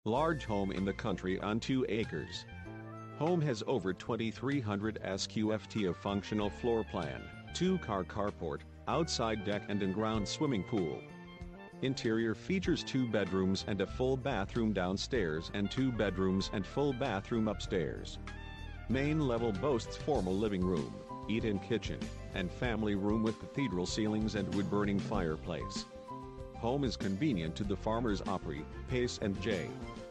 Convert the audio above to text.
Large home in the country on 2 acres. Home has over 2300 sqft of functional floor plan, 2-car carport, outside deck and in-ground swimming pool. Interior features 2 bedrooms and a full bathroom downstairs and 2 bedrooms and full bathroom upstairs. Main level boasts formal living room, eat-in kitchen, and family room with cathedral ceilings and wood-burning fireplace. Home is convenient to the farmers Opry, Pace and J.